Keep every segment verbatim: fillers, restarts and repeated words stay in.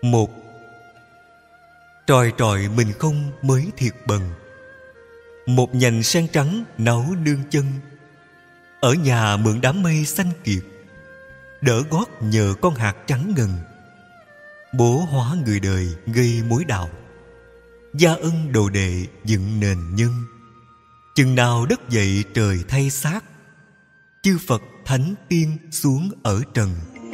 Một, tròi trọi mình không mới thiệt bần. Một nhành sen trắng nấu nương chân. Ở nhà mượn đám mây xanh kiệt, đỡ gót nhờ con hạt trắng ngần. Bố hóa người đời gây mối đạo, gia ân đồ đệ dựng nền nhân. Chừng nào đất dậy trời thay xác, chư Phật thánh tiên xuống ở trần.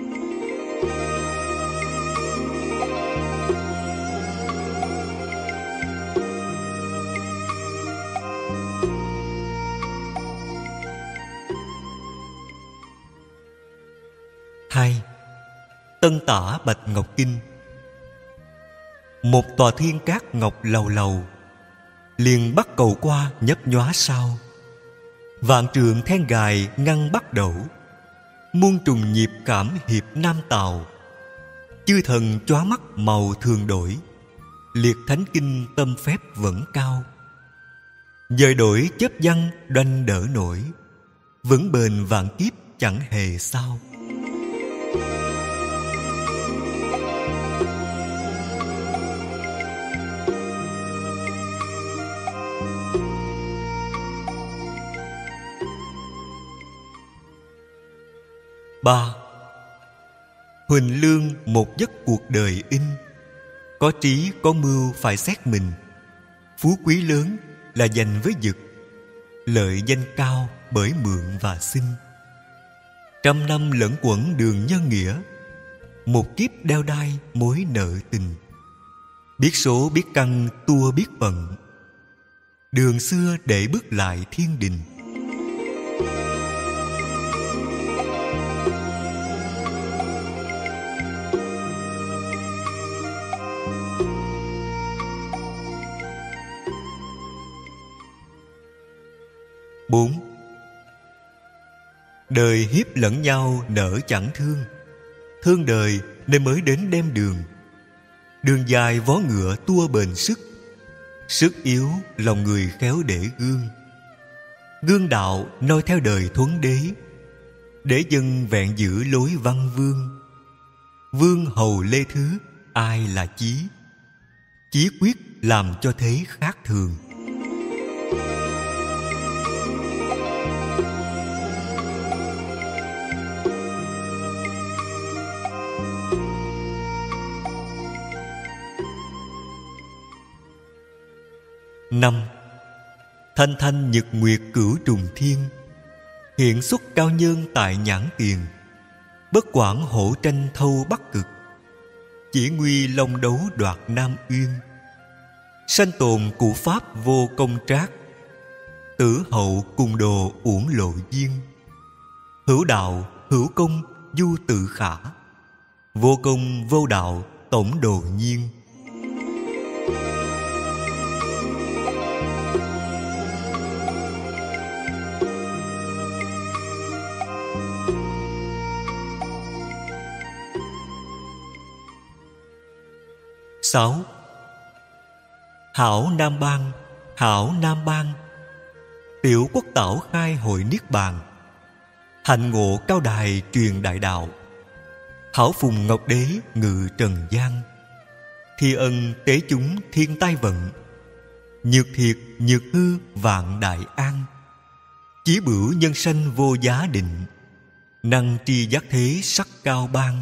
Hai, Tân Tả Bạch Ngọc Kinh. Một tòa thiên cát ngọc lầu lầu, liền bắt cầu qua nhấp nhóa sao. Vạn trượng then gài ngăn bắt đẩu, muôn trùng nhịp cảm hiệp nam tào. Chư thần chóa mắt màu thường đổi, liệt thánh kinh tâm phép vẫn cao. Dời đổi chớp văn đoanh đỡ nổi, vững bền vạn kiếp chẳng hề sao. Ba, Huỳnh Lương một giấc cuộc đời in. Có trí có mưu phải xét mình, phú quý lớn là dành với dực, lợi danh cao bởi mượn và xin. Trăm năm lẫn quẩn đường nhân nghĩa, một kiếp đeo đai mối nợ tình. Biết số biết căn tua biết bận, đường xưa để bước lại thiên đình. Bốn, đời hiếp lẫn nhau nỡ chẳng thương, thương đời nên mới đến đem đường. Đường dài vó ngựa tua bền sức, sức yếu lòng người khéo để gương. Gương đạo noi theo đời thuấn đế, để dân vẹn giữ lối văn vương. Vương hầu lê thứ ai là chí, chí quyết làm cho thế khác thường. Năm, thanh thanh nhật nguyệt cửu trùng thiên, hiện xuất cao nhân tại nhãn tiền. Bất quản hổ tranh thâu bắc cực, chỉ nguy long đấu đoạt nam uyên. Sanh tồn cụ pháp vô công trác, tử hậu cùng đồ uổng lộ duyên. Hữu đạo hữu công du tự khả, vô công vô đạo tổng đồ nhiên. Sáu, hảo nam bang, hảo nam bang. Tiểu quốc tảo khai hội niết bàn, hạnh ngộ cao đài truyền đại đạo. Hảo phùng ngọc đế ngự trần gian, thi ân tế chúng thiên tai vận. Nhược thiệt nhược hư vạn đại an, chí bửu nhân sanh vô giá định. Năng tri giác thế sắc cao ban.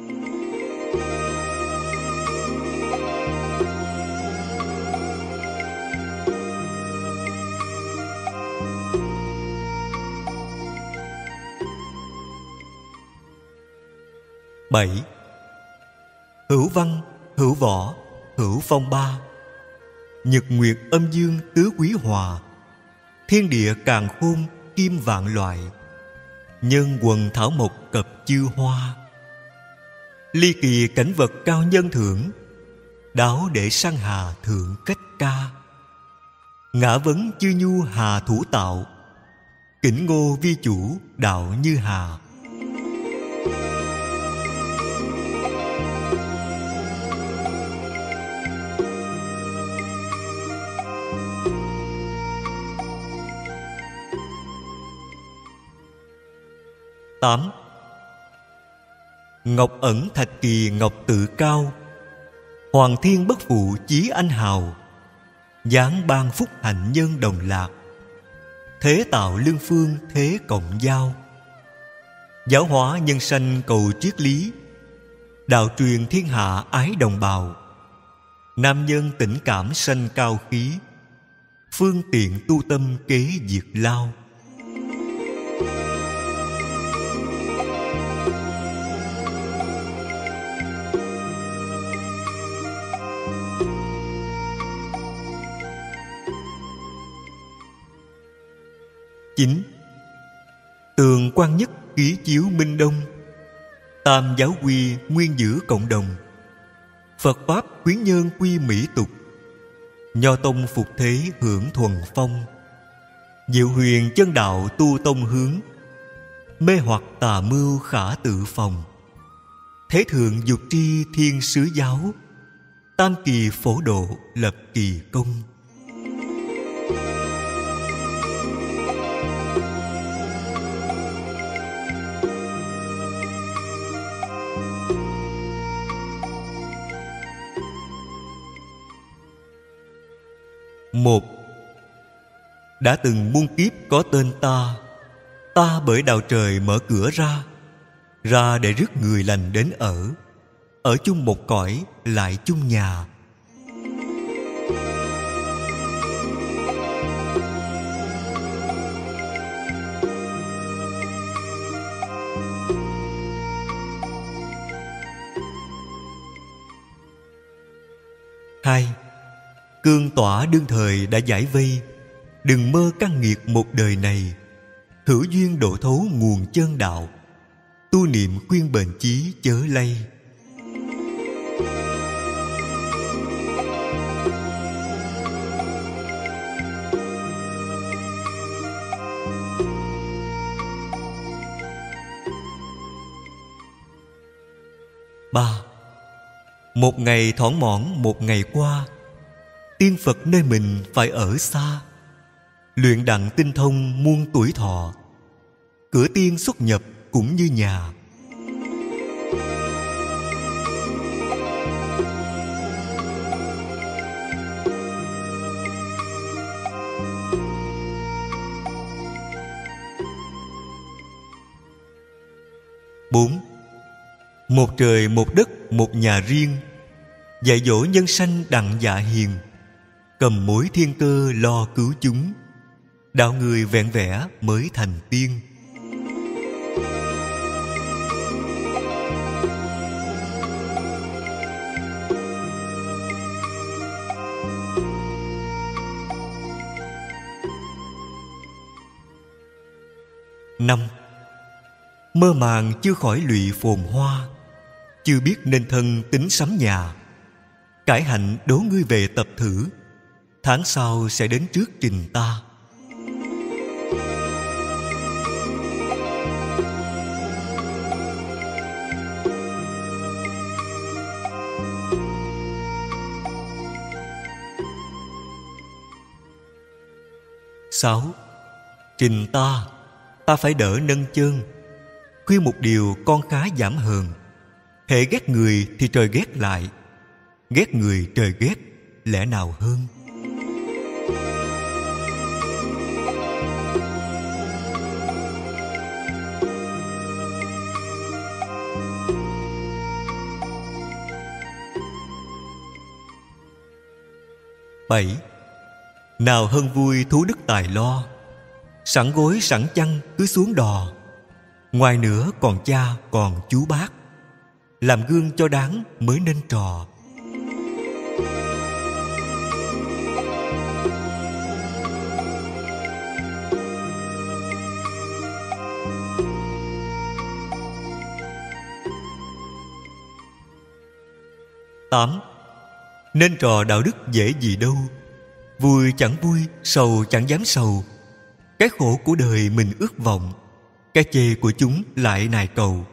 Bảy, hữu văn, hữu võ, hữu phong ba. Nhật nguyệt âm dương tứ quý hòa, thiên địa càn khôn kim vạn loại. Nhân quần thảo mộc cập chư hoa, ly kỳ cảnh vật cao nhân thưởng. Đáo để sang hà thượng cách ca, ngã vấn chư nhu hà thủ tạo. Kính ngô vi chủ đạo như hà. Tám, ngọc ẩn thạch kỳ ngọc tự cao, Hoàng thiên bất phụ chí anh hào, giáng ban phúc hạnh nhân đồng lạc. Thế tạo lương phương thế cộng giao, giáo hóa nhân sanh cầu triết lý. Đạo truyền thiên hạ ái đồng bào, nam nhân tình cảm sanh cao khí. Phương tiện tu tâm kế diệt lao. Chín. Tường quan nhất kỷ chiếu minh đông, tam giáo quy nguyên giữ cộng đồng. Phật pháp khuyến nhân quy mỹ tục, nho tông phục thế hưởng thuần phong. Diệu huyền chân đạo tu tông hướng, mê hoặc tà mưu khả tự phòng. Thế thượng dục tri thiên sứ giáo, tam kỳ phổ độ lập kỳ công. Một. Đã từng muôn kiếp có tên ta, ta bởi đạo trời mở cửa ra, ra để rước người lành đến ở, ở chung một cõi lại chung nhà. Hai. Cương tỏa đương thời đã giải vây, đừng mơ căng nghiệt một đời này. Hữu duyên độ thấu nguồn chân đạo, tu niệm khuyên bền chí chớ lay. Ba. Một ngày thoảng mỏng một ngày qua, tiên Phật nơi mình phải ở xa. Luyện đặng tinh thông muôn tuổi thọ, cửa tiên xuất nhập cũng như nhà. Bốn. Một trời một đất một nhà riêng, dạy dỗ nhân sanh đặng dạ hiền. Cầm mối thiên cơ lo cứu chúng, đạo người vẹn vẽ mới thành tiên. Năm. Mơ màng chưa khỏi lụy phồn hoa, chưa biết nên thân tính sắm nhà. Cải hạnh đố ngươi về tập thử, tháng sau sẽ đến trước trình ta. Sáu. Trình ta, ta phải đỡ nâng chân. Khuyên một điều con khá giảm hờn, hễ ghét người thì trời ghét lại, ghét người trời ghét, lẽ nào hơn. Bảy. Nào hơn vui thú đức tài lo, sẵn gối sẵn chăn cứ xuống đò. Ngoài nữa còn cha còn chú bác, làm gương cho đáng mới nên trò. Tám. Nên trò đạo đức dễ gì đâu, vui chẳng vui, sầu chẳng dám sầu. Cái khổ của đời mình ước vọng, cái chê của chúng lại nài cầu.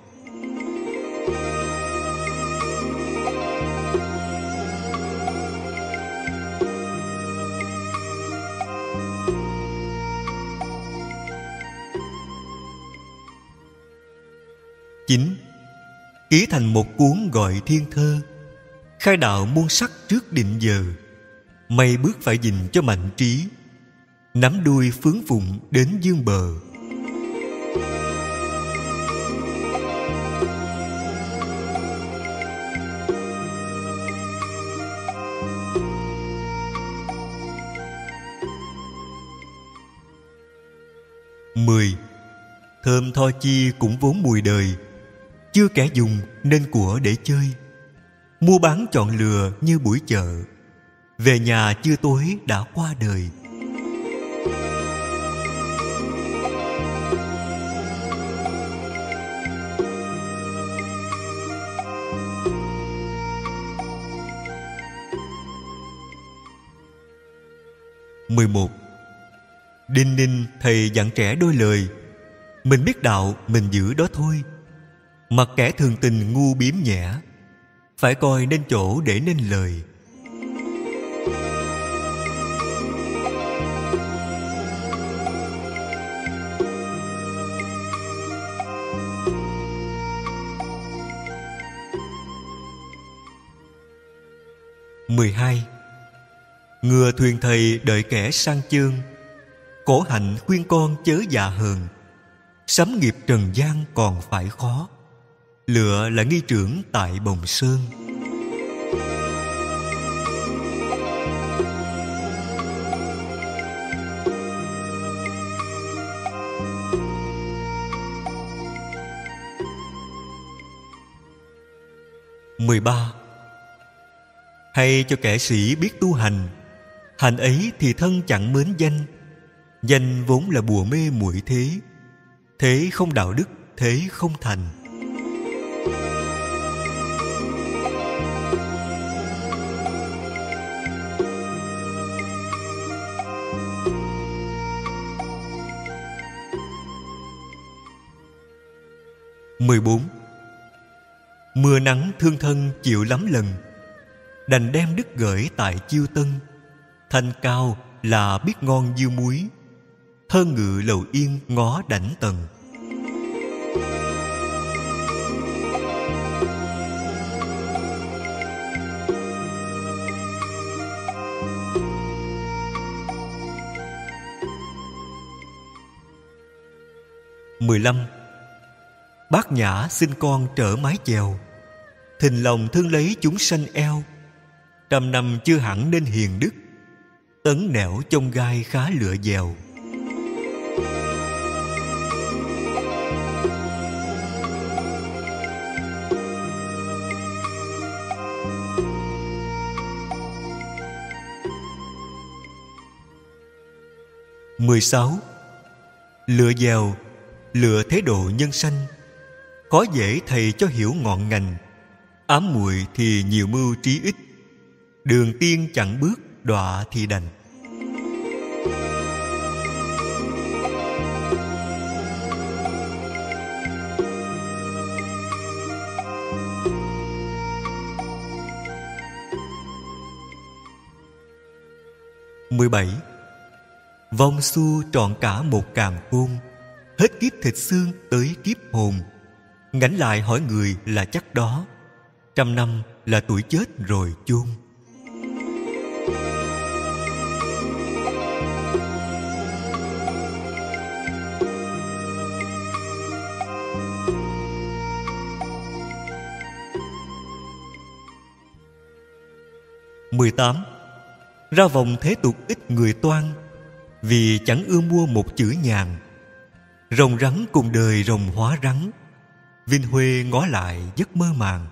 Chín. Ký thành một cuốn gọi thiên thơ, khai đạo muôn sắc trước định giờ. Mây bước phải dình cho mạnh trí, nắm đuôi phướng phụng đến dương bờ. Mười. Thơm tho chi cũng vốn mùi đời, chưa kẻ dùng nên của để chơi. Mua bán chọn lừa như buổi chợ, về nhà chưa tối đã qua đời. Mười một. Đinh ninh thầy dặn trẻ đôi lời, mình biết đạo mình giữ đó thôi. Mặc kẻ thường tình ngu biếm nhẹ, phải coi nên chỗ để nên lời. Mười hai. Ngừa thuyền thầy đợi kẻ sang chương, khổ hạnh khuyên con chớ dạ hờn. Sắm nghiệp trần gian còn phải khó, lựa là nghi trưởng tại Bồng Sơn. Mười ba. Hay cho kẻ sĩ biết tu hành, hành ấy thì thân chẳng mến danh. Danh vốn là bùa mê muội thế, thế không đạo đức, thế không thành. Mười bốn. Mưa nắng thương thân chịu lắm lần, đành đem đứt gửi tại Chiêu Tân. Thanh cao là biết ngon dưa muối, hơn ngự lầu yên ngó đảnh tầng. Mười lăm. Bát Nhã sinh con trở mái chèo, thình lòng thương lấy chúng sanh eo. Trăm năm chưa hẳn nên hiền đức, tấn nẻo trong gai khá lựa dèo. Mười sáu. Lựa dèo, lựa thế độ nhân sanh, khó dễ thầy cho hiểu ngọn ngành. Ám muội thì nhiều mưu trí ích, đường tiên chẳng bước đọa thì đành. Mười bảy. Vong xu trọn cả một càn khôn, hết kiếp thịt xương tới kiếp hồn. Ngảnh lại hỏi người là chắc đó, trăm năm là tuổi chết rồi chôn. Mười tám. Ra vòng thế tục ít người toan, vì chẳng ưa mua một chữ nhàn. Rồng rắn cùng đời rồng hóa rắn, Vinh Huê ngó lại giấc mơ màng.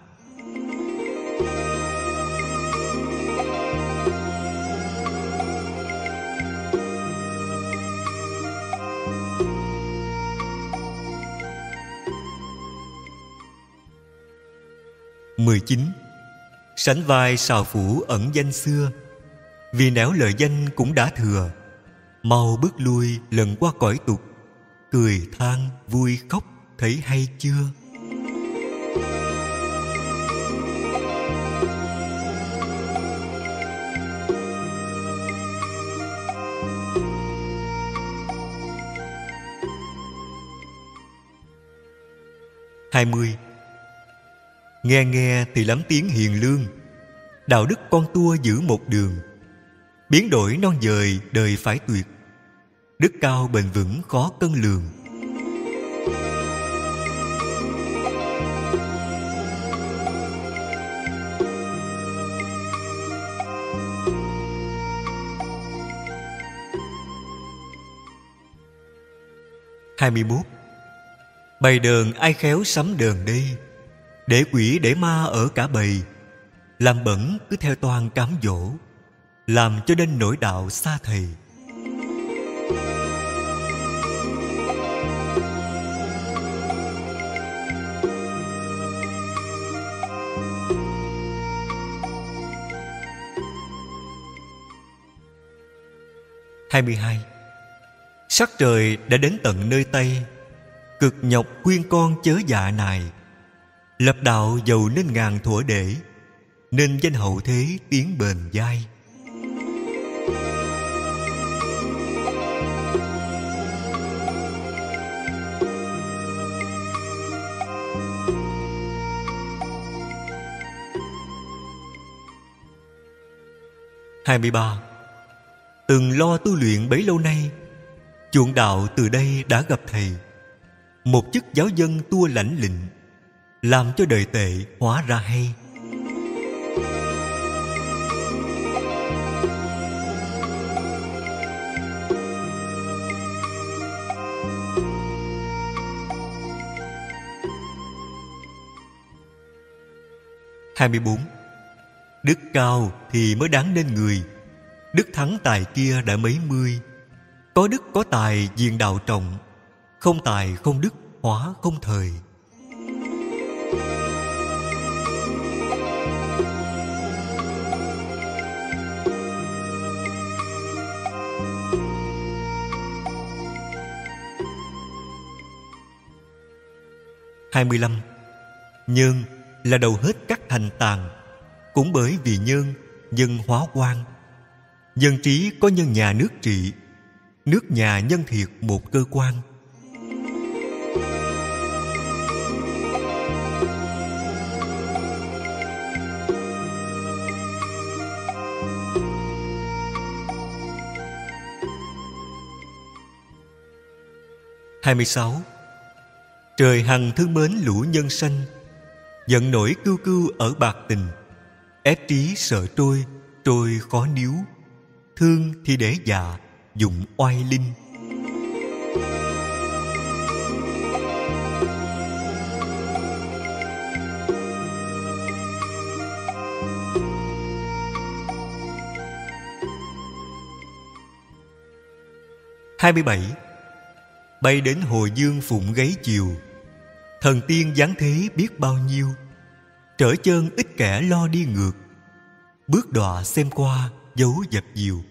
Mười chín. Sánh vai sào phủ ẩn danh xưa, vì nẻo lời danh cũng đã thừa. Mau bước lui lần qua cõi tục, cười than vui khóc thấy hay chưa. Hai mươi. Nghe nghe thì lắm tiếng hiền lương, đạo đức con tua giữ một đường. Biến đổi non dời đời phải tuyệt, đức cao bền vững khó cân lường. hai mươi mốt. Bày đờn ai khéo sắm đờn đây, để quỷ để ma ở cả bầy. Làm bẩn cứ theo toan cám dỗ, làm cho nên nổi đạo xa thầy. hai mươi hai. Sắc trời đã đến tận nơi Tây, cực nhọc khuyên con chớ dạ nài. Lập đạo giàu nên ngàn thuở để, nên danh hậu thế tiến bền dai. hai mươi ba. Từng lo tu luyện bấy lâu nay, chuộng đạo từ đây đã gặp thầy. Một chức giáo dân tua lãnh lịnh, làm cho đời tệ hóa ra hay. hai mươi bốn. Đức cao thì mới đáng nên người, đức thắng tài kia đã mấy mươi. Có đức có tài diền đạo trọng, không tài không đức hóa không thời. hai mươi lăm. Nhân là đầu hết các hành tàn, cũng bởi vì nhân, nhân hóa quan. Dân trí có nhân nhà nước trị, nước nhà nhân thiệt một cơ quan. hai mươi sáu. Trời hằng thương mến lũ nhân sanh, giận nổi cưu cưu ở bạc tình. Ép trí sợ trôi, trôi khó níu, thương thì để dạ, dụng oai linh. hai mươi bảy. Bay đến hồ dương phụng gáy chiều, thần tiên giáng thế biết bao nhiêu. Trở chân ít kẻ lo đi ngược, bước đọa xem qua dấu dập dìu.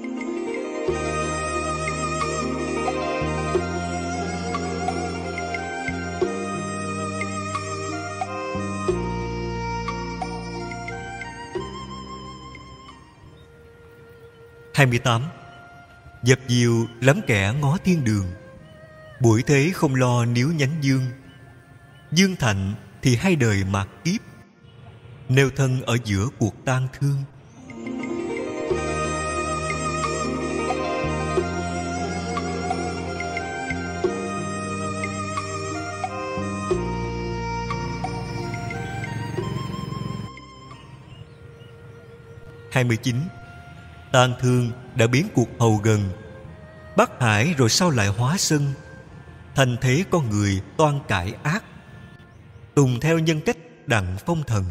hai mươi tám. Dập dìu lắm kẻ ngó thiên đường, buổi thế không lo níu nhánh dương. Dương thạnh thì hai đời mạt kiếp, nêu thân ở giữa cuộc tang thương. hai mươi chín. Tang thương đã biến cuộc hầu gần, Bắc Hải rồi sau lại hóa sân. Thành thế con người toan cải ác, tùng theo nhân cách đặng phong thần.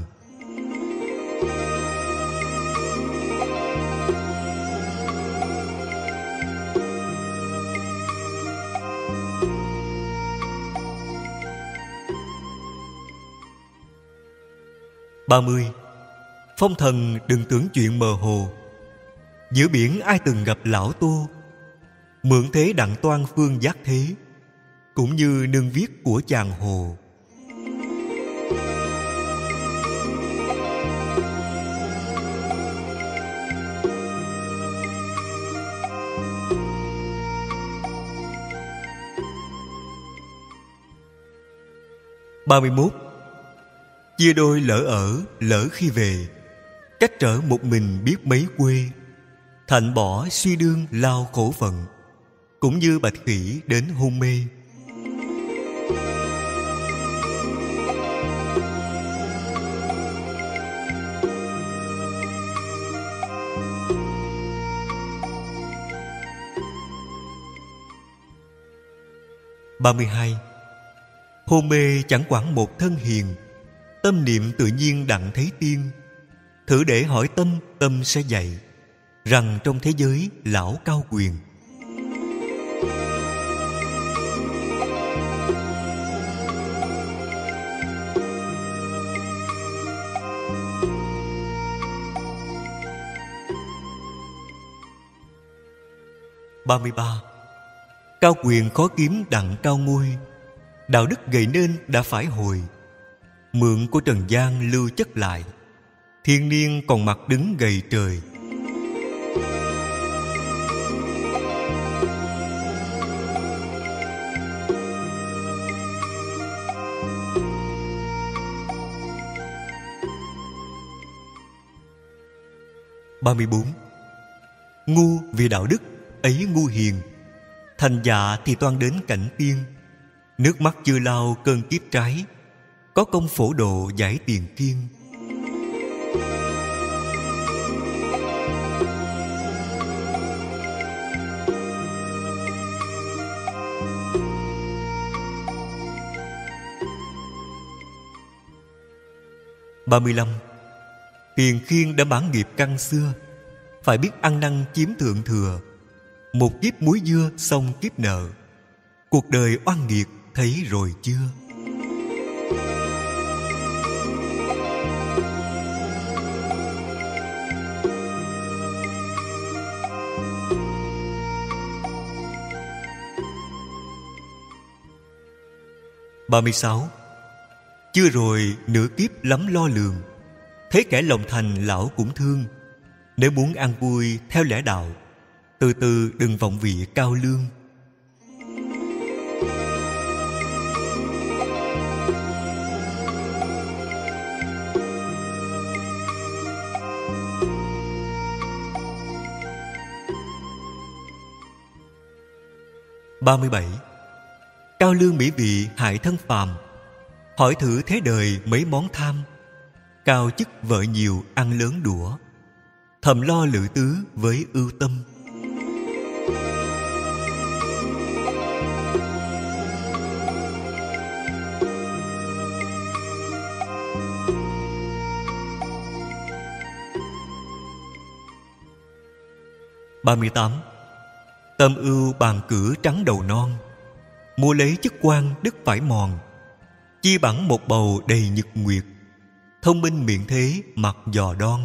ba mươi. Phong thần đừng tưởng chuyện mờ hồ, giữa biển ai từng gặp lão Tô. Mượn thế đặng toan phương giác thế, cũng như nương viết của chàng Hồ. ba mươi mốt. Chia đôi lỡ ở, lỡ khi về, cách trở một mình biết mấy quê, thạnh bỏ suy đương lao khổ phận, cũng như bạch khỉ đến hôn mê. ba mươi hai. Hôn mê chẳng quản một thân hiền, tâm niệm tự nhiên đặng thấy tiên. Thử để hỏi tâm, tâm sẽ dạy rằng trong thế giới lão cao quyền. ba mươi ba. Cao quyền khó kiếm đặng cao ngôi, đạo đức gầy nên đã phải hồi. Mượn của trần gian lưu chất lại, thiên niên còn mặt đứng gầy trời. ba mươi bốn. Ngu vì đạo đức ấy ngu hiền, thành dạ thì toan đến cảnh tiên. Nước mắt chưa lau cơn kiếp trái, có công phổ độ giải tiền kiên. ba mươi lăm. Tiền khiên đã bản nghiệp căn xưa, phải biết ăn năn chiếm thượng thừa. Một kiếp muối dưa xong kiếp nợ, cuộc đời oan nghiệt thấy rồi chưa? ba mươi sáu. Chưa rồi nửa kiếp lắm lo lường, thấy kẻ lòng thành lão cũng thương. Nếu muốn ăn vui theo lẽ đạo, từ từ đừng vọng vị cao lương. ba mươi bảy. Cao lương mỹ vị hại thân phàm, hỏi thử thế đời mấy món tham. Cao chức vợ nhiều ăn lớn đũa, thầm lo lữ tứ với ưu tâm. ba mươi tám. Tâm ưu bàn cử trắng đầu non, mua lấy chức quan đức phải mòn. Chi bằng một bầu đầy nhật nguyệt, thông minh miệng thế mặt dò đoan.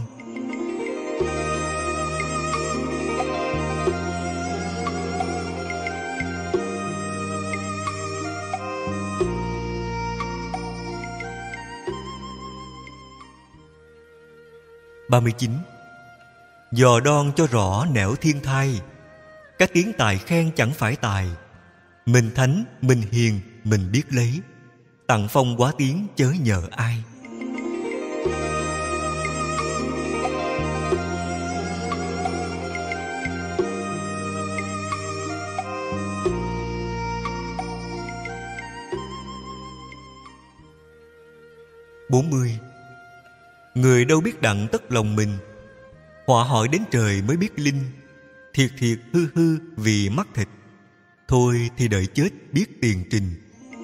ba mươi chín. Dò đoan cho rõ nẻo thiên thai, các tiếng tài khen chẳng phải tài. Mình thánh, mình hiền, mình biết lấy, tặng phong quá tiếng chớ nhờ ai. bốn mươi. Người đâu biết đặng tất lòng mình, họa hỏi đến trời mới biết linh. Thiệt thiệt hư hư vì mắc thịt, thôi thì đợi chết biết tiền trình.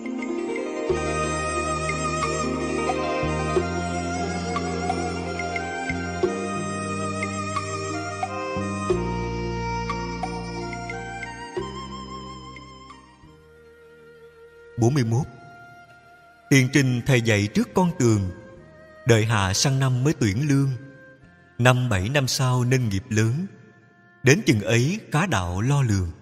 bốn mươi mốt. Tiền trình thầy dạy trước con tường, đợi hạ sang năm mới tuyển lương. Năm bảy năm sau nên nghiệp lớn, đến chừng ấy khá đạo lo lường.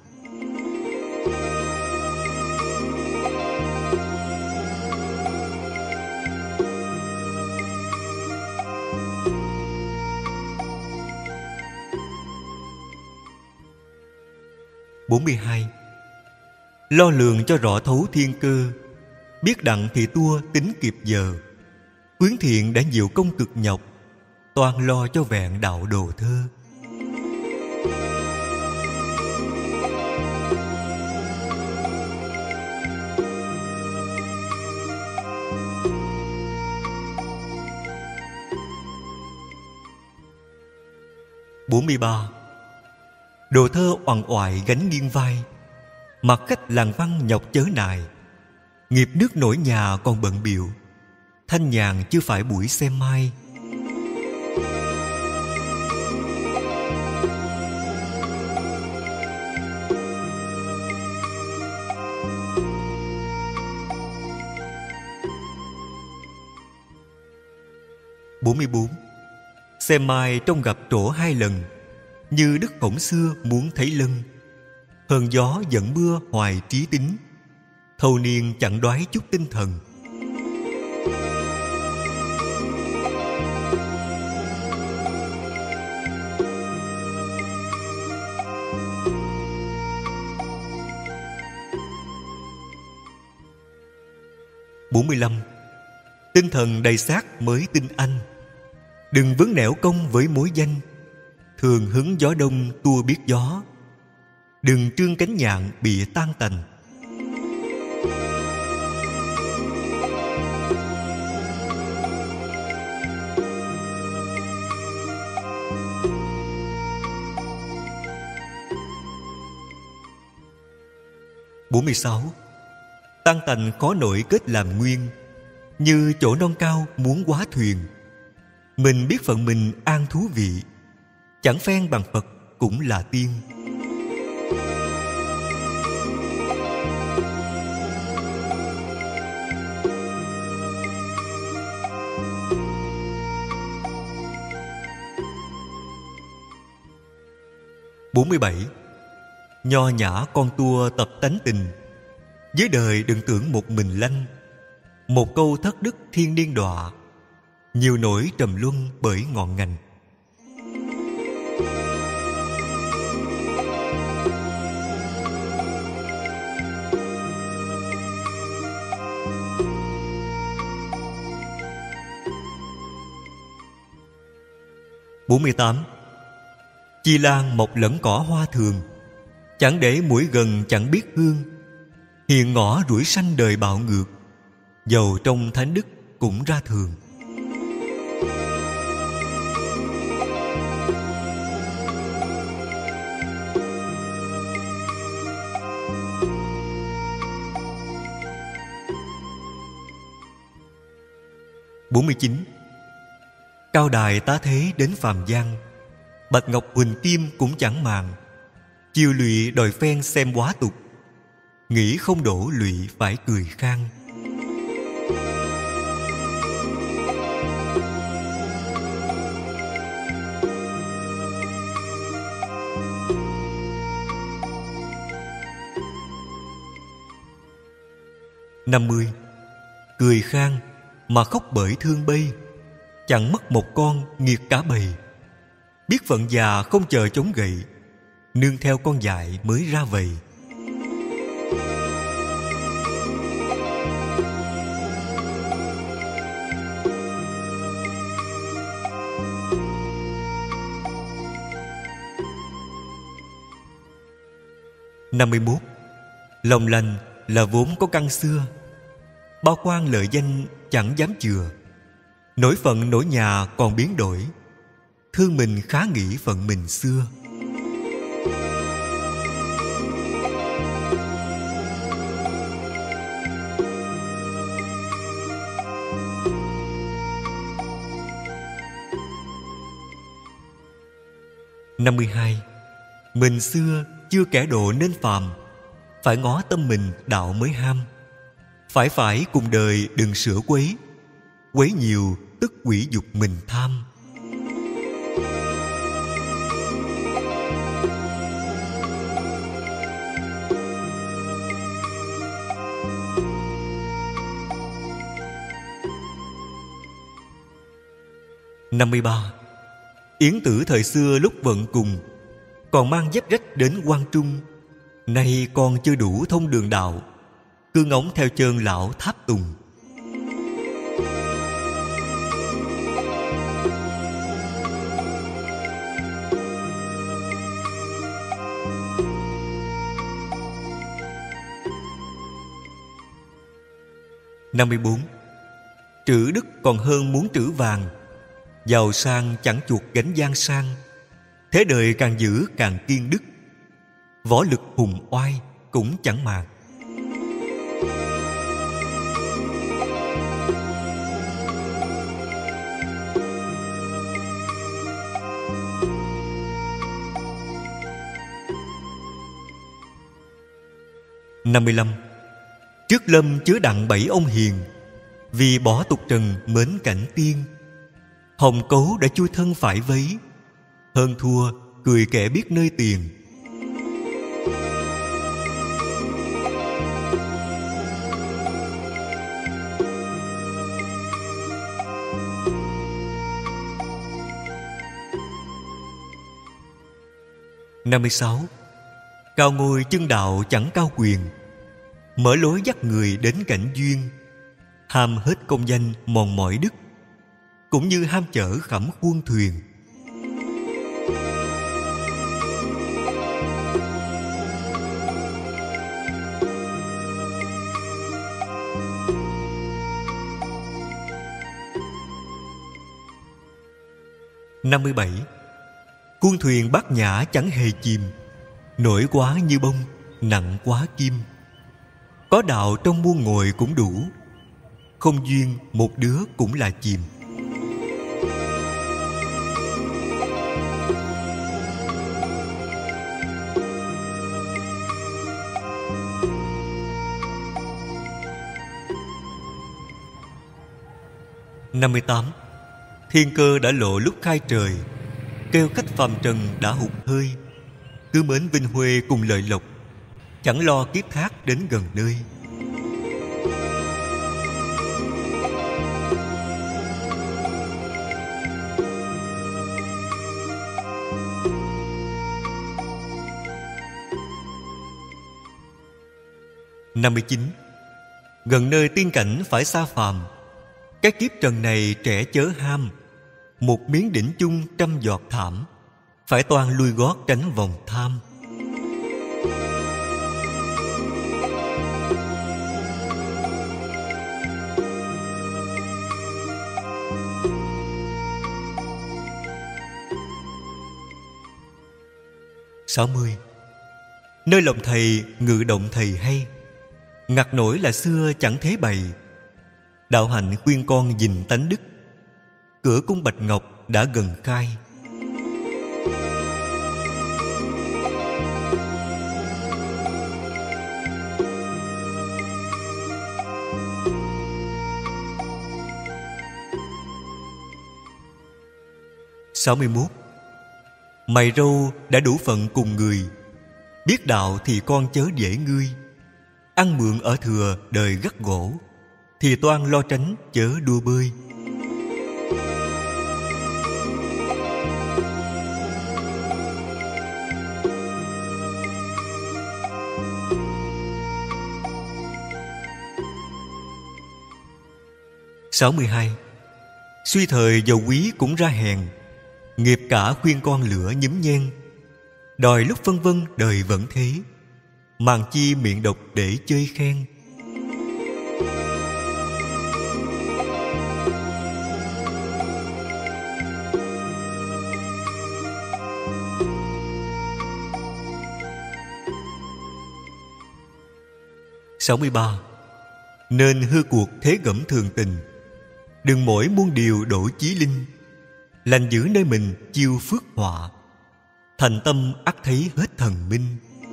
bốn mươi hai. Lo lường cho rõ thấu thiên cơ, biết đặng thì tua tính kịp giờ. Quyến thiện đã nhiều công cực nhọc, toan lo cho vẹn đạo đồ thơ. bốn mươi ba. Đồ thơ oằn oại gánh nghiêng vai, mặc khách làng văn nhọc chớ nài. Nghiệp nước nổi nhà còn bận bịu, thanh nhàn chưa phải buổi xem mai. bốn mươi bốn. Xem mai trong gặp trổ hai lần, như đức khổng xưa muốn thấy lân. Hờn gió giận mưa hoài trí tính, thâu niên chẳng đoái chút tinh thần. bốn mươi lăm. Tinh thần đầy xác mới tin anh, đừng vướng nẻo công với mối danh. Thường hứng gió đông tua biết gió, đừng trương cánh nhạn bị tan tành. bốn mươi sáu. Tan tành khó nổi kết làm nguyên, như chỗ non cao muốn quá thuyền. Mình biết phận mình an thú vị, chẳng phen bằng Phật cũng là tiên. bốn mươi bảy. Nho nhã con tua tập tánh tình, dưới đời đừng tưởng một mình lanh. Một câu thất đức thiên niên đọa, nhiều nỗi trầm luân bởi ngọn ngành. bốn mươi tám. Chi lan mọc lẫn cỏ hoa thường, chẳng để mũi gần chẳng biết hương. Hiền ngõ rủi sanh đời bạo ngược, dầu trong thánh đức cũng ra thường. bốn mươi chín. Cao đài tá thế đến phàm gian, bạch ngọc huỳnh kim cũng chẳng màng. Chiều lụy đòi phen xem quá tục, nghĩ không đổ lụy phải cười khang. năm mươi. Cười khang mà khóc bởi thương bây, chẳng mất một con nghiệt cả bầy. Biết phận già không chờ chống gậy, nương theo con dại mới ra vầy. năm mươi mốt. Lòng lành là vốn có căn xưa, bao quan lợi danh chẳng dám chừa. Nỗi phận nỗi nhà còn biến đổi, thương mình khá nghĩ phận mình xưa. năm mươi hai. Mình xưa chưa kẻ độ nên phàm, phải ngó tâm mình đạo mới ham. Phải phải cùng đời đừng sửa quấy, quấy nhiều tức quỷ dục mình tham. năm mươi ba. Yến tử thời xưa lúc vận cùng, còn mang dép rách đến quan trung. Nay còn chưa đủ thông đường đạo, cứ ngóng theo chân lão tháp tùng. năm mươi bốn. Trữ đức còn hơn muốn trữ vàng. Giàu sang chẳng chuộc gánh gian sang. Thế đời càng giữ càng kiên đức. Võ lực hùng oai cũng chẳng màng. năm mươi lăm. Trước lâm chứa đặng bảy ông hiền. Vì bỏ tục trần mến cảnh tiên. Hồng cấu đã chui thân phải vấy. Hơn thua cười kẻ biết nơi tiền. năm mươi sáu. Cao ngôi chân đạo chẳng cao quyền. Mở lối dắt người đến cảnh duyên. Ham hết công danh mòn mỏi đức. Cũng như ham chở khẩm khuôn thuyền. năm mươi bảy. Khuôn thuyền bát nhã chẳng hề chìm. Nổi quá như bông, nặng quá kim. Có đạo trong muôn ngồi cũng đủ. Không duyên một đứa cũng là chìm. năm mươi tám. Thiên cơ đã lộ lúc khai trời. Kêu khách phàm trần đã hụt hơi. Cứ mến vinh huê cùng lợi lộc. Chẳng lo kiếp thác đến gần nơi. năm mươi chín. Gần nơi tiên cảnh phải xa phàm. Cái kiếp trần này trẻ chớ ham. Một miếng đỉnh chung trăm giọt thảm. Phải toan lui gót tránh vòng tham. sáu mươi. Nơi lòng thầy ngự động thầy hay. Ngặt nổi là xưa chẳng thế bày. Đạo hạnh khuyên con gìn tánh đức. Cửa cung bạch ngọc đã gần khai. sáu mươi mốt. Mày râu đã đủ phận cùng người. Biết đạo thì con chớ dễ ngươi. Ăn mượn ở thừa đời gắt gỗ. Thì toan lo tránh chớ đua bơi. sáu mươi hai. Suy thời giàu quý cũng ra hèn. Nghiệp cả khuyên con lửa nhúm nhen. Đòi lúc phân vân đời vẫn thế. Màng chi miệng độc để chơi khen. sáu mươi ba. Nên hư cuộc thế gẫm thường tình. Đừng mỗi muôn điều đổ chí linh. Lành giữ nơi mình chiêu phước họa. Thành tâm ắt thấy hết thần minh.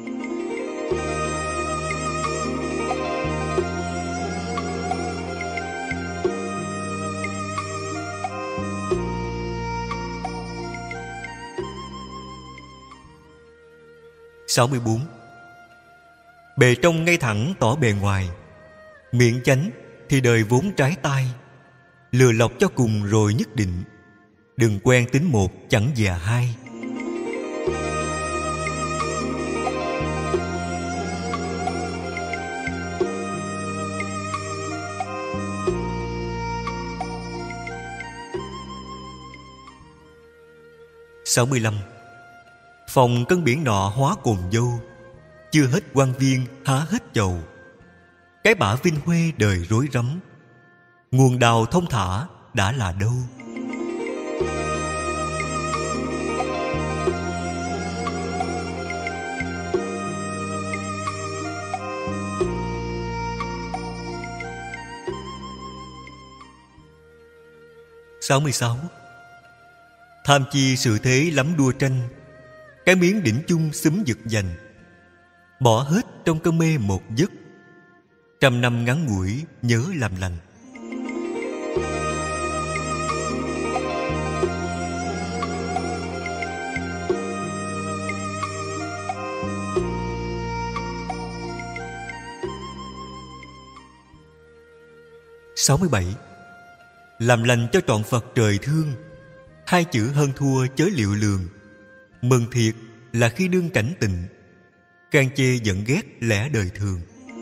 sáu mươi bốn. Bề trong ngay thẳng tỏ bề ngoài. Miệng chánh thì đời vốn trái tai. Lừa lọc cho cùng rồi nhất định. Đừng quen tính một chẳng già hai. sáu mươi lăm. Phòng cân biển nọ hóa cồn dâu. Chưa hết quan viên há hết chầu. cái bả vinh huê đời rối rắm. Nguồn đào thông thả đã là đâu? sáu mươi sáu. Tham chi sự thế lắm đua tranh, cái miếng đỉnh chung xúm giật giành. Bỏ hết trong cơn mê một giấc, trăm năm ngắn ngủi nhớ làm lành. sáu mươi bảy. Làm lành cho trọn Phật trời thương, hai chữ hơn thua chớ liệu lường. Mừng thiệt là khi đương cảnh tịnh, can chê giận ghét lẽ đời thường.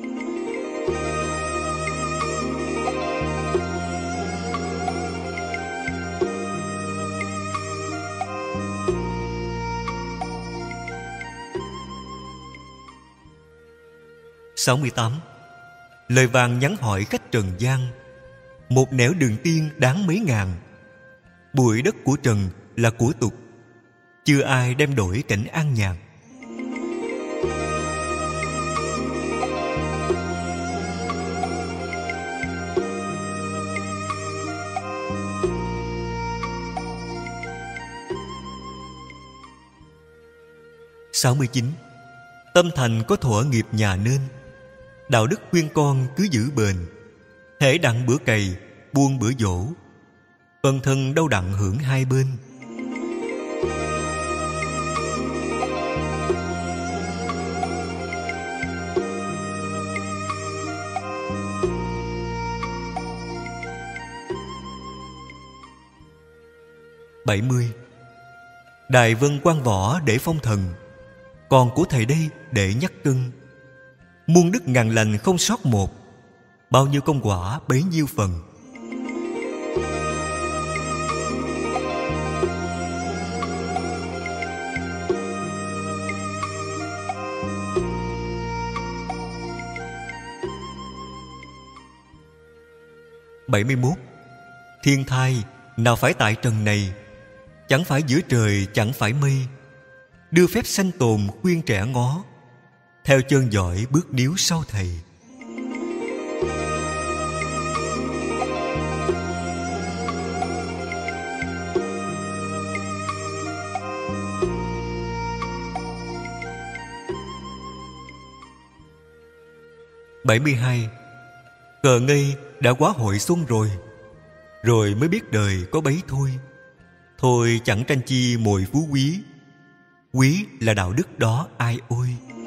sáu mươi tám. Lời vàng nhắn hỏi khách trần gian, một nẻo đường tiên đáng mấy ngàn. Bụi đất của trần là của tục, chưa ai đem đổi cảnh an nhàn. sáu mươi chín. Tâm thành có thuở nghiệp nhà nên, đạo đức khuyên con cứ giữ bền. Hễ đặng bữa cày, buông bữa dỗ, ân thân đâu đặng hưởng hai bên. bảy mươi. Đài vân quan võ để phong thần, còn của thầy đây để nhắc cân. Muôn đức ngàn lành không sót một, bao nhiêu công quả bấy nhiêu phần. bảy mươi mốt. Thiên thai nào phải tại trần này, chẳng phải giữa trời chẳng phải mây. Đưa phép sanh tồn khuyên trẻ ngó, theo chân giỏi bước điếu sau thầy. bảy mươi hai. Cờ ngây đã quá hội xuân rồi, rồi mới biết đời có bấy thôi. Thôi chẳng tranh chi mồi phú quý, quý là đạo đức đó ai ôi.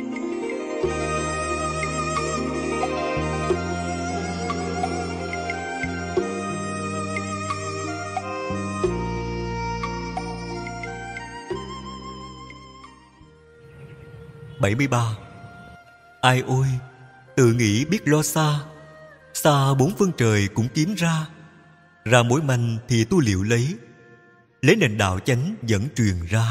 bảy mươi ba. Ai ôi, tự nghĩ biết lo xa, xa bốn phương trời cũng kiếm ra. Ra mối manh thì tu liệu lấy, lấy nền đạo chánh dẫn truyền ra.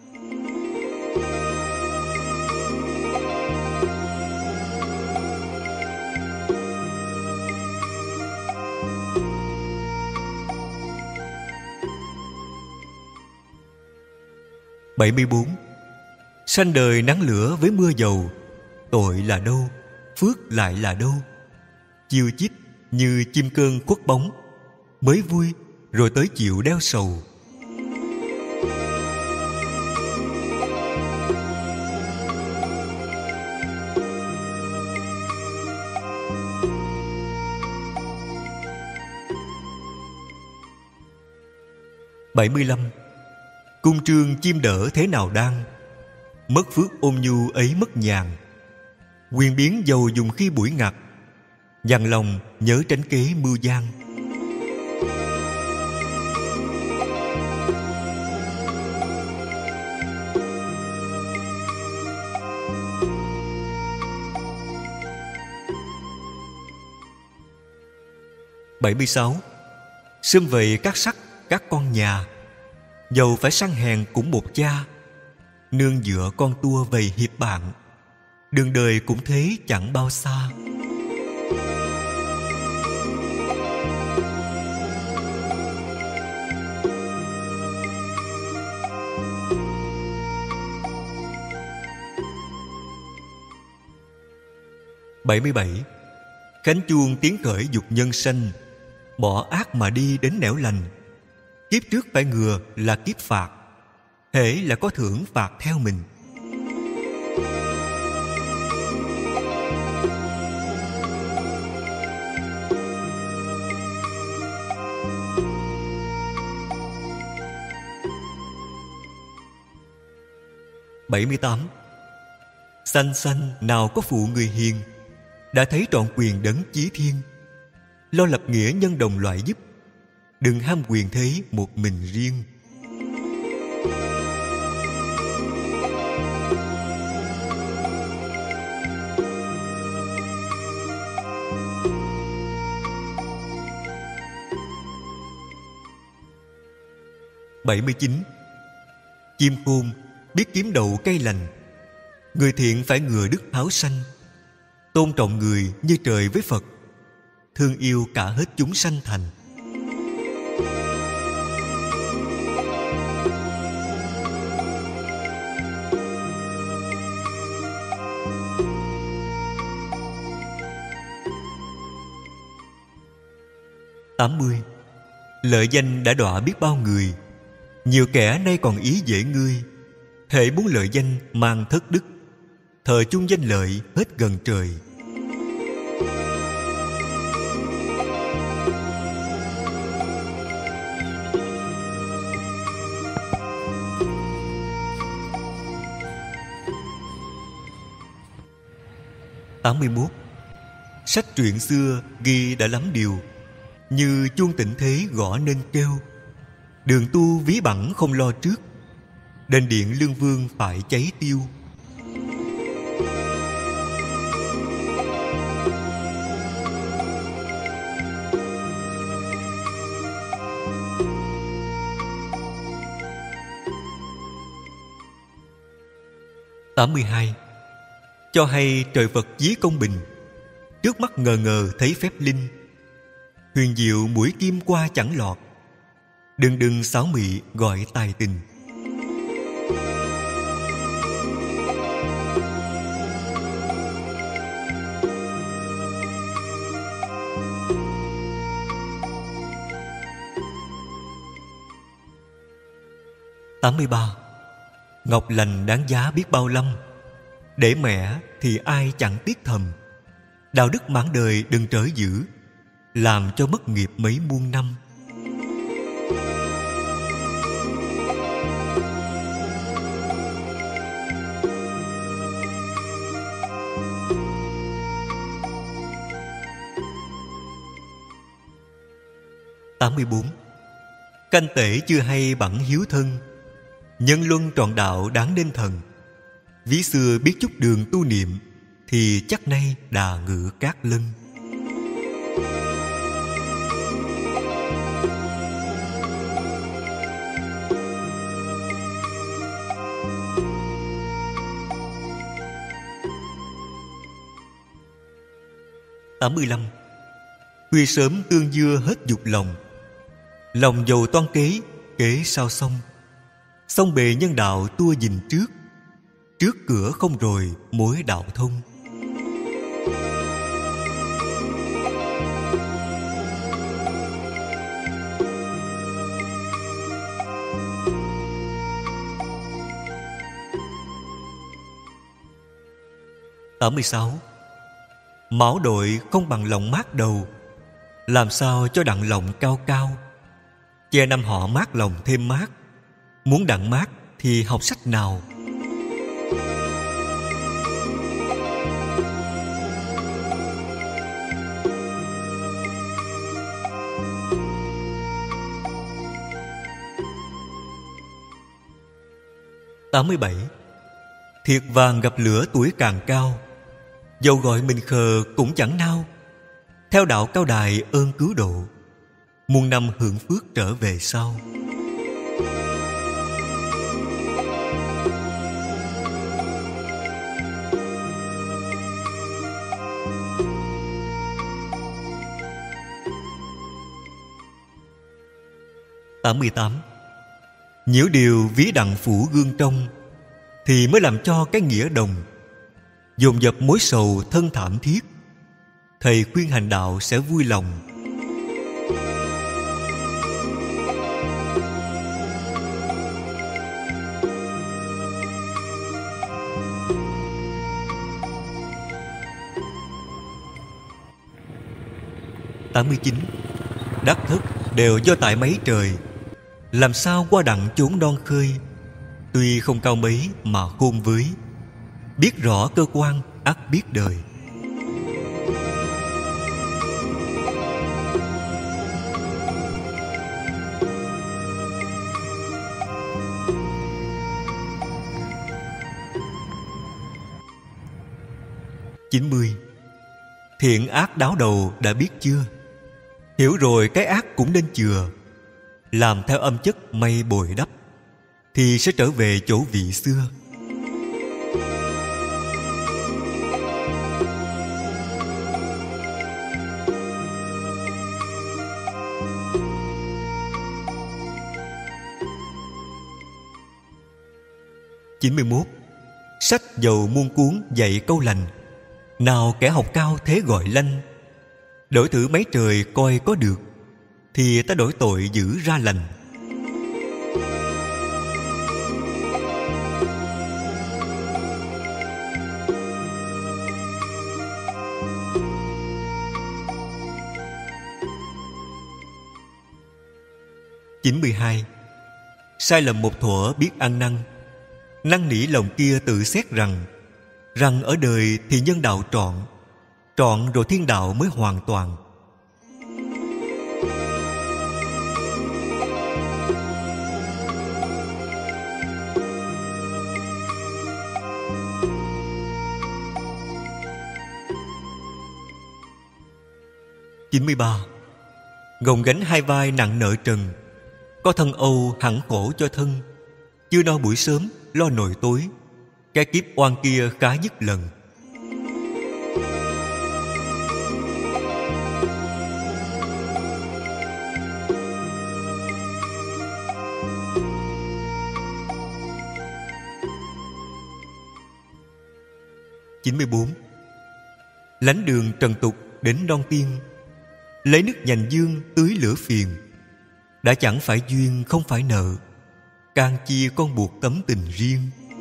bảy mươi bốn. Sanh đời nắng lửa với mưa dầu, tội là đâu, phước lại là đâu. Chiều chích như chim cơn khuất bóng, mới vui rồi tới chịu đeo sầu. bảy mươi lăm. Cung trương chim đỡ thế nào đang, mất phước ôn nhu ấy mất nhàn. Quyền biến dầu dùng khi buổi ngặt, dằn lòng nhớ tránh kế mưu gian. bảy mươi sáu. Xâm vầy các sắc các con nhà, dầu phải săn hèn cũng một cha. Nương dựa con tua vầy hiệp bạn, đường đời cũng thế chẳng bao xa. bảy mươi bảy. Khánh chuông tiếng khởi dục nhân sanh, bỏ ác mà đi đến nẻo lành. Kiếp trước phải ngừa là kiếp phạt, hễ là có thưởng phạt theo mình. bảy mươi tám. Sanh sanh nào có phụ người hiền, đã thấy trọn quyền đấng chí thiên. Lo lập nghĩa nhân đồng loại giúp, đừng ham quyền thế một mình riêng. bảy mươi chín. Chim khôn biết kiếm đậu cây lành, người thiện phải ngừa đức áo xanh. Tôn trọng người như trời với Phật, thương yêu cả hết chúng sanh thành. tám mươi. Lợi danh đã đọa biết bao người, nhiều kẻ nay còn ý dễ ngươi. Hễ muốn lợi danh mang thất đức, thờ chung danh lợi hết gần trời. tám mươi mốt. Sách truyện xưa ghi đã lắm điều, như chuông tịnh thế gõ nên kêu. Đường tu ví bẳng không lo trước, đền điện lương vương phải cháy tiêu. tám mươi hai. Cho hay trời Phật chí công bình, trước mắt ngờ ngờ thấy phép linh. Huyền diệu mũi kim qua chẳng lọt, đừng đừng xáo mị gọi tài tình. tám mươi ba. Ngọc lành đáng giá biết bao lâm, để mẹ thì ai chẳng tiếc thầm. Đạo đức mãn đời đừng trở giữ, làm cho mất nghiệp mấy muôn năm. tám mươi bốn. Canh tể chưa hay bẵng hiếu thân, nhân luân trọn đạo đáng nên thần. Ví xưa biết chút đường tu niệm, thì chắc nay đà ngự cát lân. tám mươi lăm. Khuya sớm tương dưa hết dục lòng, lòng dầu toan kế, kế sao xong. Xong bề nhân đạo tua dình trước, trước cửa không rồi mối đạo thông. tám mươi sáu. Mão đội không bằng lòng mát đầu, làm sao cho đặng lòng cao cao. Che năm họ mát lòng thêm mát, muốn đặng mát thì học sách nào. tám mươi bảy. Thiệt vàng gặp lửa tuổi càng cao, dầu gọi mình khờ cũng chẳng nao. Theo đạo cao đài ơn cứu độ, muôn năm hưởng phước trở về sau. tám mươi tám. Nhiễu điều ví đặng phủ gương trong, thì mới làm cho cái nghĩa đồng. Dồn dập mối sầu thân thảm thiết, thầy khuyên hành đạo sẽ vui lòng. tám mươi chín. Đắc thất đều do tại mấy trời, làm sao qua đặng chốn non khơi. Tuy không cao mấy mà khôn với, biết rõ cơ quan ắt biết đời. chín mươi. Thiện ác đáo đầu đã biết chưa? Hiểu rồi cái ác cũng nên chừa. Làm theo âm chất mây bồi đắp, thì sẽ trở về chỗ vị xưa. chín mươi mốt. Sách dầu muôn cuốn dạy câu lành, nào kẻ học cao thế gọi lanh. Đổi thử mấy trời coi có được, thì ta đổi tội giữ ra lành. chín mươi hai. Sai lầm một thuở biết ăn năn, năn nỉ lòng kia tự xét rằng, rằng ở đời thì nhân đạo trọn, trọn rồi thiên đạo mới hoàn toàn. chín mươi ba. Gồng gánh hai vai nặng nợ trần, có thân âu hẳn khổ cho thân. Chưa no buổi sớm lo nồi tối, cái kiếp oan kia khá nhất lần. chín mươi bốn. Lánh đường trần tục đến non tiên, lấy nước nhành dương tưới lửa phiền. Đã chẳng phải duyên không phải nợ, càng chia con buộc tấm tình riêng.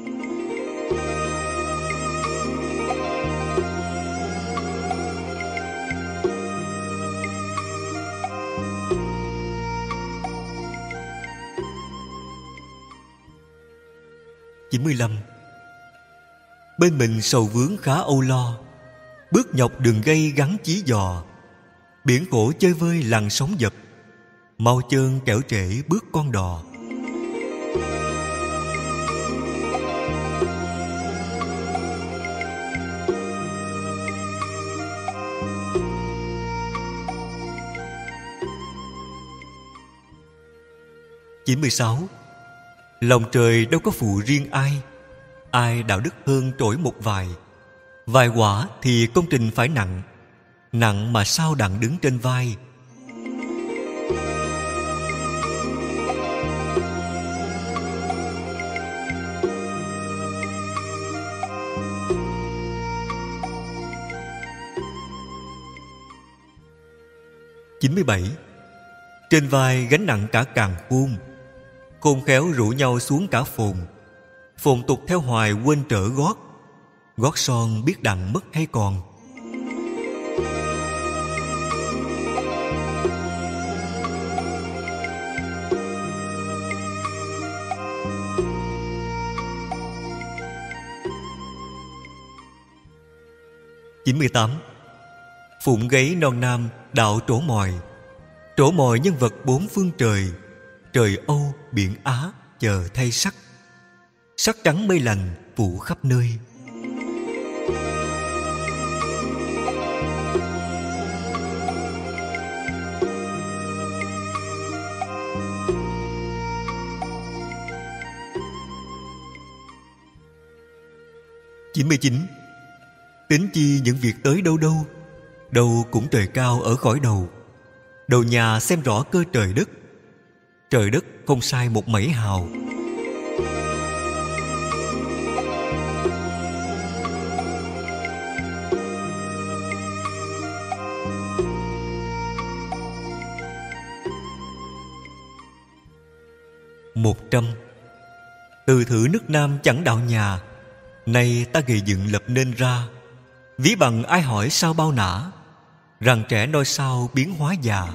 chín mươi lăm. Bên mình sầu vướng khá âu lo, bước nhọc đường gây gắn chí dò. Biển khổ chơi vơi lằn sóng dập, mau chơn kẻo trễ bước con đò. chín mươi sáu. Lòng trời đâu có phụ riêng ai, ai đạo đức hơn trỗi một vài. Vài quả thì công trình phải nặng, nặng mà sao đặng đứng trên vai. chín mươi bảy. Trên vai gánh nặng cả càn khôn, khôn khéo rủ nhau xuống cả phồn. Phồn tục theo hoài quên trở gót, gót son biết đặng mất hay còn. chín mươi tám. Phụng gáy non nam đạo trổ mòi, trổ mòi nhân vật bốn phương trời. Trời Âu biển Á chờ thay sắc, sắc trắng mây lành phủ khắp nơi. chín mươi chín. Tính chi những việc tới đâu đâu, đâu cũng trời cao ở khỏi đầu. Đầu nhà xem rõ cơ trời đất, trời đất không sai một mảy hào. Một trăm. Từ thử nước Nam chẳng đạo nhà, nay ta gầy dựng lập nên ra. Ví bằng ai hỏi sao bao nã, rằng trẻ noi sao biến hóa già.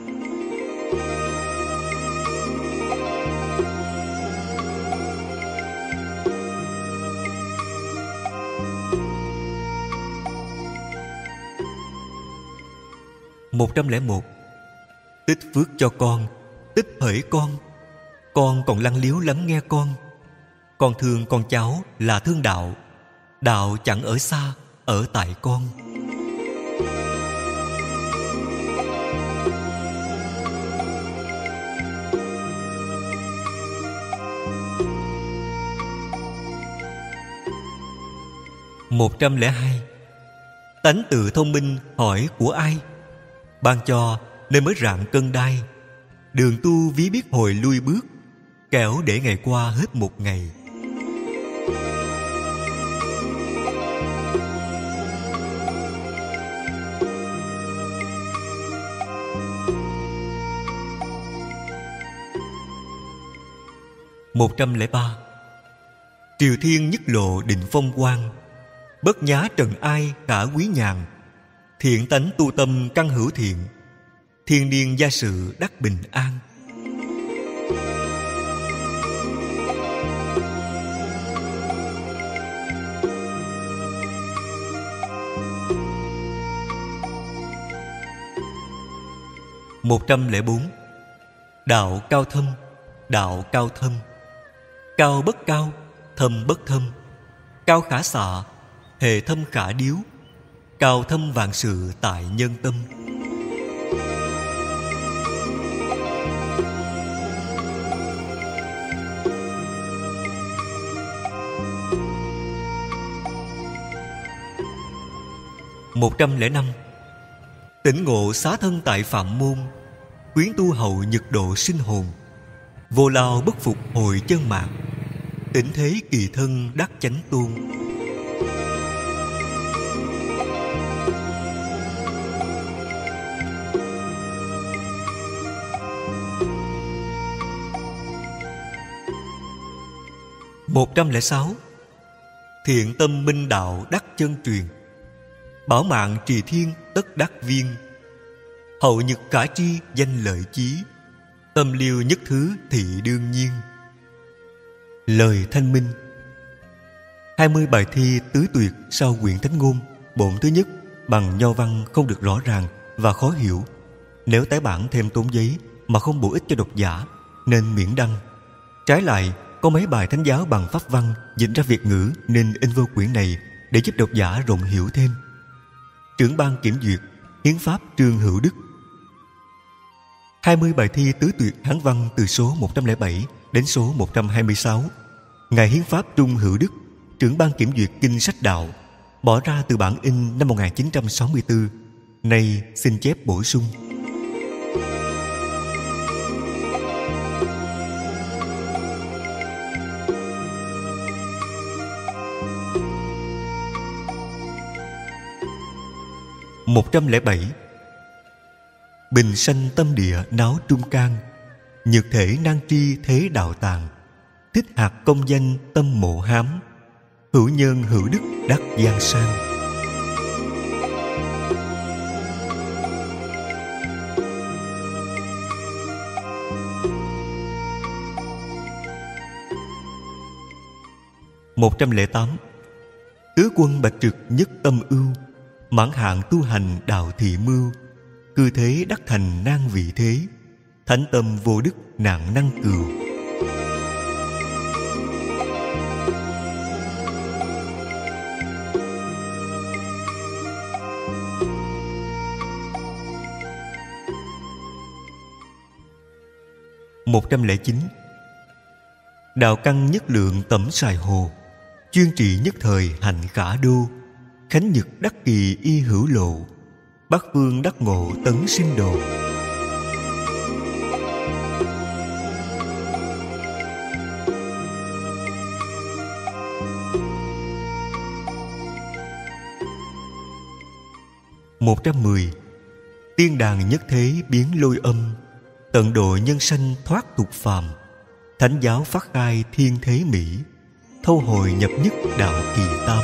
Một trăm lẻ một. Tích phước cho con, tích hỡi con. Con còn lăng liếu lắng nghe con. Con thương con cháu là thương đạo. Đạo chẳng ở xa, ở tại con. Một trăm lẻ hai. Tánh tự thông minh hỏi của ai? Ban cho nên mới rạng cân đai. Đường tu ví biết hồi lui bước, kẻo để ngày qua hết một ngày. Một trăm lẻ ba. Triều thiên nhất lộ định phong quang, bất nhá trần ai khả quý nhàn. Thiện tánh tu tâm căn hữu thiện, thiên niên gia sự đắc bình an. Một trăm lẻ bốn. Đạo cao thâm, đạo cao thâm. Cao bất cao, thâm bất thâm. Cao khả xạ, hề thâm khả điếu. Cao thâm vạn sự tại nhân tâm. Một trăm lẻ năm. Tỉnh ngộ xá thân tại phạm môn, quyến tu hậu nhật độ sinh hồn. Vô lao bất phục hồi chân mạc, tỉnh thế kỳ thân đắc chánh tôn. Một trăm lẻ sáu. Thiện tâm minh đạo đắc chân truyền, bảo mạng trì thiên tất đắc viên. Hậu nhật khả tri danh lợi chí, tâm liêu nhất thứ thị đương nhiên. Lời Thanh Minh. Hai mươi bài thi tứ tuyệt sau quyển Thánh Ngôn, bổn thứ nhất, bằng nho văn không được rõ ràng và khó hiểu. Nếu tái bản thêm tốn giấy mà không bổ ích cho độc giả, nên miễn đăng. Trái lại, có mấy bài thánh giáo bằng pháp văn dịch ra Việt ngữ nên in vô quyển này để giúp độc giả rộng hiểu thêm. Trưởng ban kiểm duyệt, Hiến pháp Trương Hữu Đức. Hai mươi bài thi tứ tuyệt Hán văn từ số một trăm lẻ bảy đến số một trăm hai mươi sáu. Ngài Hiến pháp Trung Hữu Đức, trưởng ban kiểm duyệt kinh sách đạo, bỏ ra từ bản in năm một nghìn chín trăm sáu mươi tư. Nay xin chép bổ sung. Một trăm lẻ bảy. Bình sanh tâm địa náo trung can, nhược thể nan tri thế đạo tàng. Thích hạt công danh tâm mộ hám, hữu nhân hữu đức đắc giang sang. Một trăm lẻ tám. Tứ quân bạch trực nhất tâm ưu, mãn hạn tu hành đạo thị mưu. Cư thế đắc thành nan vị thế, thánh tâm vô đức nạn năng cừu. Một trăm lẻ chín. Đạo căn nhất lượng tẩm sài hồ, chuyên trị nhất thời hành khả đô. Khánh nhật đắc kỳ y hữu lộ, Bắc phương đắc ngộ tấn sinh đồ. Một trăm mười. Tiên đàng nhất thế biến lôi âm, tận độ nhân sanh thoát tục phàm. Thánh giáo phát khai thiên thế Mỹ, thâu hồi nhập nhất đạo Kỳ Tam.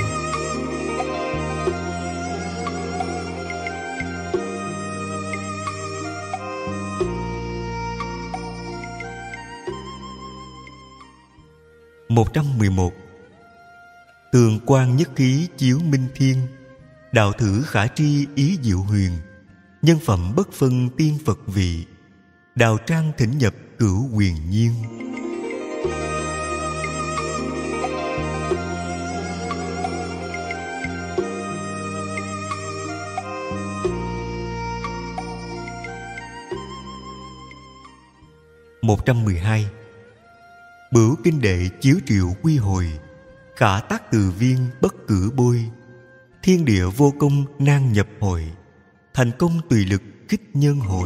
Một trăm mười một. Tường quang nhất khí chiếu minh thiên, đạo thử khả tri ý diệu huyền, nhân phẩm bất phân tiên Phật vị, đào trang thỉnh nhập cửu huyền nhiên. Một trăm mười hai. Bửu kinh đệ chiếu triệu quy hồi, khả tác từ viên bất cử bôi, thiên địa vô công nan nhập hội, thành công tùy lực kích nhân hồi.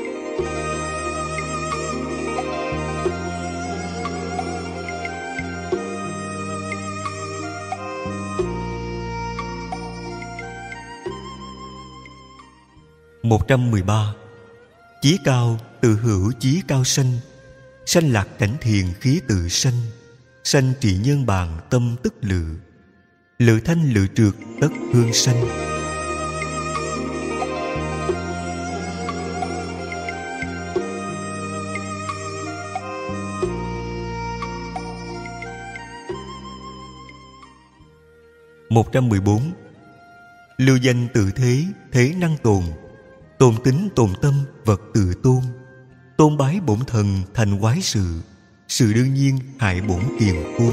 Một trăm mười ba. Chí cao tự hữu chí cao sanh, sanh lạc cảnh thiền khí tự sanh, sanh trị nhân bàn tâm tức lự, lự thanh lự trượt tất hương sanh. Một trăm mười bốn. Lưu danh tự thế, thế năng tồn, tồn tính tồn tâm vật tự tôn, tôn bái bổn thần thành quái sự, sự đương nhiên hại bổn kiền khuôn.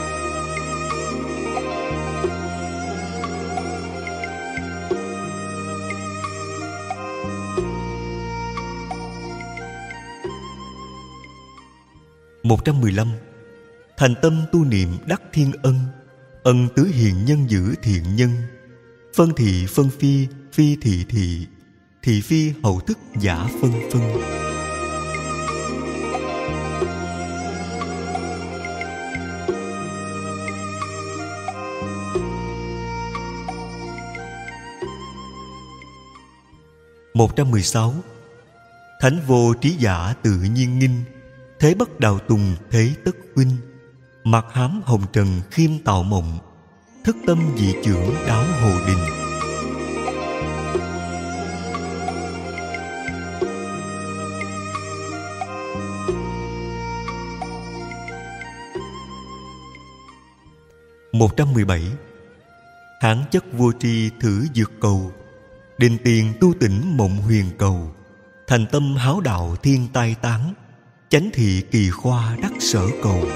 Một trăm mười lăm. Thành tâm tu niệm đắc thiên ân, ân tứ hiền nhân giữ thiện nhân, phân thị phân phi, phi thị thị, thị phi hậu thức giả phân phân. Một trăm mười sáu. Thánh vô trí giả tự nhiên nghinh, thế bất đào tùng thế tất huynh, mặc hám hồng trần khiêm tạo mộng, thức tâm dị trưởng đáo hồ đình. Một trăm mười bảy. Hán chất vô tri thử dược cầu, định tiền tu tỉnh mộng huyền cầu, thành tâm háo đạo thiên tai tán, chánh thị kỳ khoa đắc sở cầu.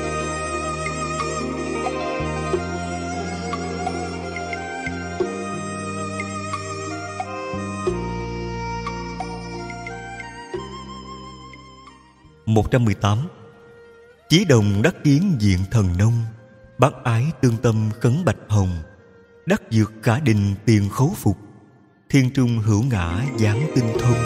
Một trăm mười tám. Chí đồng đắc kiến diện thần nông, bác ái tương tâm khấn bạch hồng, đắc dược cả đình tiền khấu phục, thiên trung hữu ngã giáng tinh thông.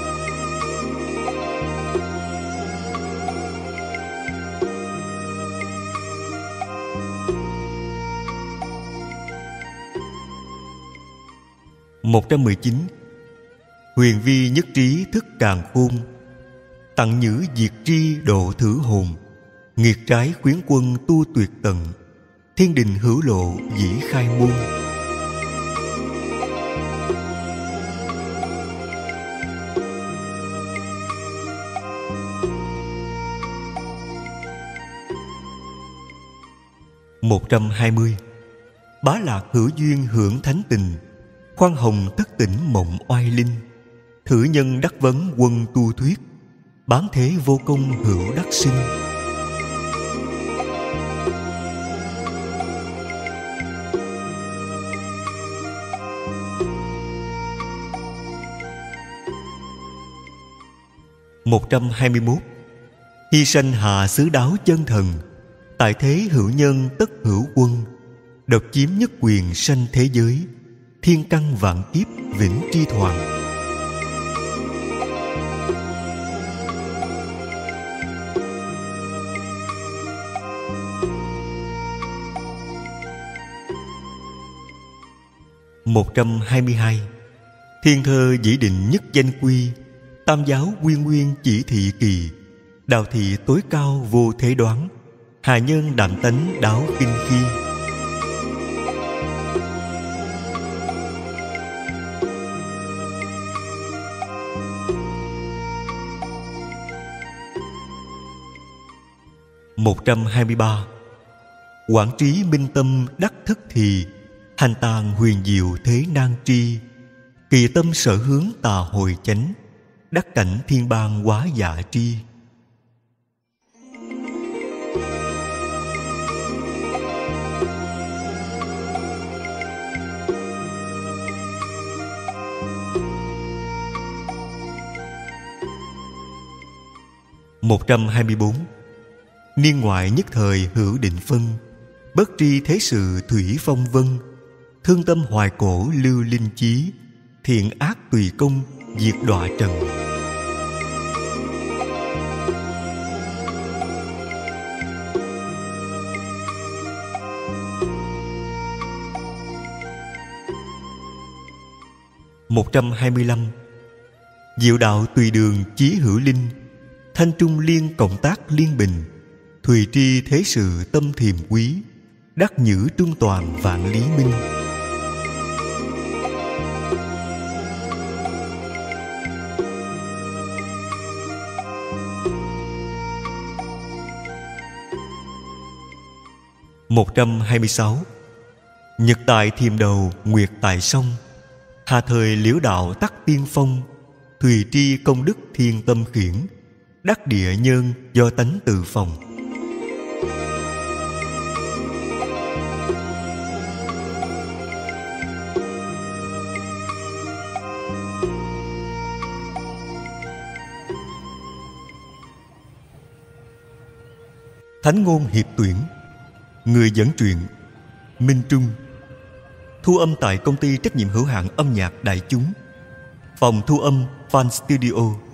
Một trăm mười chín. Huyền vi nhất trí thức càn khôn, tặng nhữ diệt tri độ thử hồn, nghiệt trái khuyến quân tu tuyệt tận, thiên đình hữu lộ dĩ khai môn. Một trăm hai mươi. Bá lạc hữu duyên hưởng thánh tình, khoan hồng thất tỉnh mộng oai linh, thử nhân đắc vấn quân tu thuyết, bán thế vô công hữu đắc sinh. Một trăm hai mươi mốt. Hy sanh hạ xứ đáo chân thần, tại thế hữu nhân tất hữu quân, độc chiếm nhất quyền sanh thế giới, thiên căn vạn kiếp vĩnh tri thoại. Một trăm hai mươi hai. Thiên thơ dĩ định nhất danh quy, tam giáo quy nguyên chỉ thị kỳ, đạo thị tối cao vô thế đoán, hà nhân đạm tánh đáo kinh khi. một trăm hai mươi ba. Quảng trí minh tâm đắc thức thì, hành tàng huyền diệu thế nan tri. Kỳ tâm sở hướng tà hồi chánh, đắc cảnh thiên bang quá dạ tri. một trăm hai mươi bốn. Niên ngoại nhất thời hữu định phân, bất tri thế sự thủy phong vân. Thương tâm hoài cổ lưu linh chí, thiện ác tùy công diệt đọa trần. một trăm hai mươi lăm. Diệu đạo tùy đường chí hữu linh, thanh trung liên cộng tác liên bình. Thùy tri thế sự tâm thiềm quý, đắc nhữ trung toàn vạn lý minh. một trăm hai mươi sáu. Nhật tại thiềm đầu, nguyệt tại sông. Hà thời liễu đạo tắc tiên phong. Thùy tri công đức thiên tâm khiển, đắc địa nhân do tánh tự phòng. Thánh ngôn hiệp tuyển. Người dẫn truyện Minh Trung. Thu âm tại công ty trách nhiệm hữu hạn âm nhạc đại chúng. Phòng thu âm Fan Studio.